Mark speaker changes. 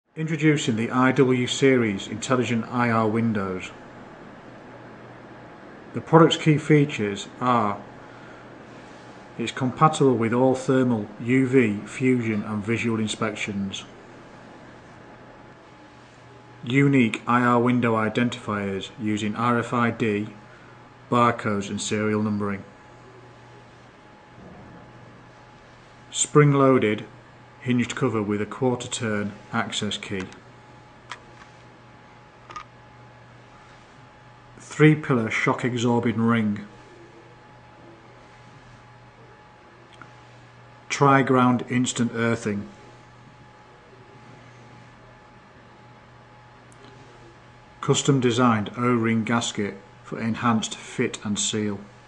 Speaker 1: Introducing the IW series intelligent IR windows. The product's key features are: it's compatible with all thermal, UV, fusion and visual inspections. Unique IR window identifiers using RFID, barcodes and serial numbering. Spring-loaded hinged cover with a quarter-turn access key. 3-pillar shock-absorbing ring. Tri-ground instant earthing. Custom designed O-ring gasket for enhanced fit and seal.